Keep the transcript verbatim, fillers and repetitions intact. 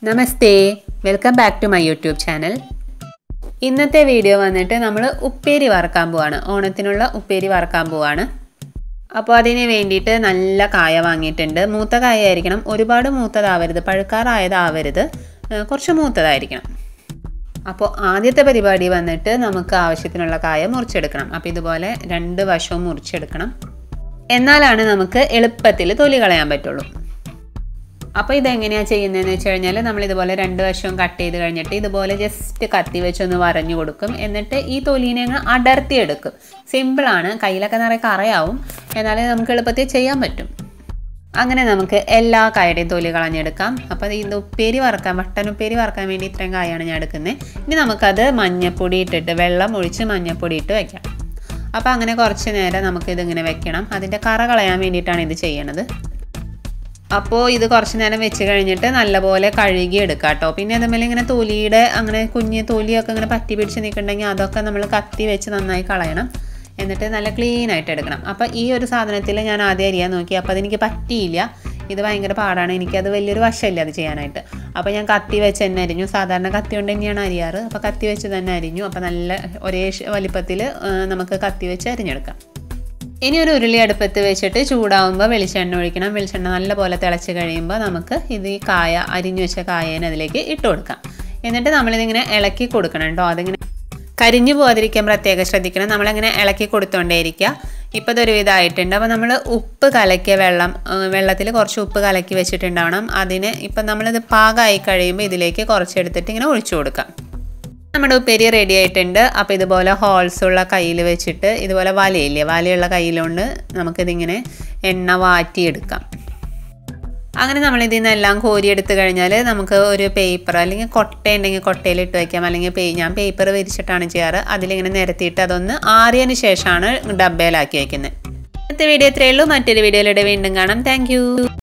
Namaste, welcome back to my YouTube channel. ഇന്നത്തെ video വന്നിട്ട് നമ്മൾ ഉപ്പേരി വറക്കാൻ പോവാണ്. ഓണത്തിനുള്ള ഉപ്പേരി വറക്കാൻ പോവാണ്. അപ്പോൾ അതിന് വേണ്ടിയിട്ട് നല്ല കായ വാങ്ങിയിട്ടുണ്ട്. മൂത്ത കായ ആയിരിക്കണം, ഒരുപാട് മൂത്തതാവരുത്, പഴുക്കാറായതാവരുത്, കുറച്ച് മൂത്തതായിരിക്കണം. അപ്പോൾ ആദ്യത്തെ പരിപാടി വന്നിട്ട് നമുക്ക് ആവശ്യത്തിനുള്ള കായ മുറിച്ചെടുക്കണം. അപ്പോൾ ഇതുപോലെ രണ്ട് വശവും മുറിച്ചെടുക്കണം, എന്നാലാണ് നമുക്ക് എളുപ്പത്തിൽ തൊലി കളയാൻ പറ്റുള്ളൂ. അപ്പോൾ ഇതെങ്ങനെയാണ് ചെയ്യുന്നതെന്ന് വെച്ച് കഴിഞ്ഞാൽ നമ്മളിതുപോലെ രണ്ട് വശവും കട്ട് ചെയ്ത് കഴിഞ്ഞിട്ട് ഇതുപോലെ ജസ്റ്റ് കത്തി വെച്ചൊന്ന് വരഞ്ഞു കൊടുക്കും. എന്നിട്ട് ഈ തൊലീനെ അങ്ങ് അടർത്തിയെടുക്കും. സിമ്പിളാണ്, കയ്യിലൊക്കെ നിറയെ കറയാവും, എന്നാലേ നമുക്ക് എളുപ്പത്തിൽ ചെയ്യാൻ പറ്റും. അങ്ങനെ നമുക്ക് എല്ലാ കായയുടെയും തൊലി കളഞ്ഞെടുക്കാം. അപ്പോൾ ഇത് ഉപ്പേരി വറക്കാൻ, മട്ടൻ ഉപ്പേരി വറക്കാൻ വേണ്ടി ഇത്രയും കായാണ് ഞാൻ എടുക്കുന്നത്. ഇനി നമുക്കത് മഞ്ഞൾപ്പൊടി ഇട്ടിട്ട്, വെള്ളം ഒഴിച്ച് മഞ്ഞൾപ്പൊടി ഇട്ട് വയ്ക്കാം. അപ്പോൾ അങ്ങനെ കുറച്ച് നേരം നമുക്കിതിങ്ങനെ വെക്കണം. അതിൻ്റെ കറ കളയാൻ വേണ്ടിയിട്ടാണ് ഇത് ചെയ്യണത്. അപ്പോൾ ഇത് കുറച്ച് നേരം വെച്ച് കഴിഞ്ഞിട്ട് നല്ലപോലെ കഴുകി എടുക്കാം കേട്ടോ. പിന്നെ അതുപോലെ ഇങ്ങനെ തൊലിയുടെ അങ്ങനെ കുഞ്ഞ് തൊലിയൊക്കെ ഇങ്ങനെ പറ്റി പിടിച്ച് നിൽക്കുന്നുണ്ടെങ്കിൽ അതൊക്കെ നമ്മൾ കത്തി വെച്ച് നന്നായി കളയണം. എന്നിട്ട് നല്ല ക്ലീൻ ആയിട്ട് എടുക്കണം. അപ്പോൾ ഈ ഒരു സാധനത്തിൽ ഞാൻ ആദ്യം അരിയാൻ നോക്കി, അപ്പോൾ അതെനിക്ക് പറ്റിയില്ല. ഇത് ഭയങ്കര പാടാണ്, എനിക്കത് വലിയൊരു വശമില്ല അത് ചെയ്യാനായിട്ട്. അപ്പോൾ ഞാൻ കത്തി വെച്ച് തന്നെ അരിഞ്ഞു. സാധാരണ കത്തി കൊണ്ട് തന്നെയാണ് അരിയാറ്. അപ്പോൾ കത്തി വെച്ച് തന്നെ അരിഞ്ഞു. അപ്പോൾ നല്ല ഒരേ വലിപ്പത്തിൽ നമുക്ക് കത്തി വെച്ച് അരിഞ്ഞെടുക്കാം. ഇനി ഒരു ഉരുളി അടുപ്പത്ത് വെച്ചിട്ട് ചൂടാവുമ്പോൾ വെളിച്ചെണ്ണ ഒഴിക്കണം. വെളിച്ചെണ്ണ നല്ലപോലെ തിളച്ച് കഴിയുമ്പോൾ നമുക്ക് ഇത് ഈ കായ, അരിഞ്ഞു വെച്ച കായേനെ അതിലേക്ക് ഇട്ട് കൊടുക്കാം. എന്നിട്ട് നമ്മളിതിങ്ങനെ ഇളക്കി കൊടുക്കണം കേട്ടോ. അതിങ്ങനെ കരിഞ്ഞു പോകാതിരിക്കാൻ പ്രത്യേകം ശ്രദ്ധിക്കണം. നമ്മളിങ്ങനെ ഇളക്കി കൊടുത്തുകൊണ്ടേയിരിക്കുക. ഇപ്പോൾ ഇതൊരു വിധമായിട്ടുണ്ട്. അപ്പോൾ നമ്മൾ ഉപ്പ് കലക്കിയ വെള്ളം, വെള്ളത്തിൽ കുറച്ച് ഉപ്പ് കലക്കി വെച്ചിട്ടുണ്ടാവണം. അതിന് ഇപ്പം നമ്മളിത് പാകമായി കഴിയുമ്പോൾ ഇതിലേക്ക് കുറച്ചെടുത്തിട്ട് ഇങ്ങനെ ഒഴിച്ചു കൊടുക്കാം. നമ്മുടെ ഉപ്പേരി റെഡി ആയിട്ടുണ്ട്. അപ്പോൾ ഇതുപോലെ ഹോൾസുള്ള കയ്യിൽ വെച്ചിട്ട്, ഇതുപോലെ വലയില്ലേ, വലയുള്ള കയ്യിലുകൊണ്ട് നമുക്കിതിങ്ങനെ എണ്ണ വാറ്റിയെടുക്കാം. അങ്ങനെ നമ്മളിതിൽ നിന്നെല്ലാം കോരിയെടുത്ത് കഴിഞ്ഞാൽ നമുക്ക് ഒരു പേപ്പർ അല്ലെങ്കിൽ കൊട്ട ഉണ്ടെങ്കിൽ കൊട്ടയിൽ ഇട്ട് വയ്ക്കാം. അല്ലെങ്കിൽ പേ ഞാൻ പേപ്പർ വിരിച്ചിട്ടാണ് ചെയ്യാറ്. അതിലിങ്ങനെ നിരത്തിയിട്ട് അതൊന്ന് ആറിയതിന് ശേഷമാണ് ഡബ്ബയിലാക്കി വയ്ക്കുന്നത്. ഇന്നത്തെ വീഡിയോ ഇത്രയേ ഉള്ളൂ. മറ്റൊരു വീഡിയോയിലൂടെ വീണ്ടും കാണാം. താങ്ക്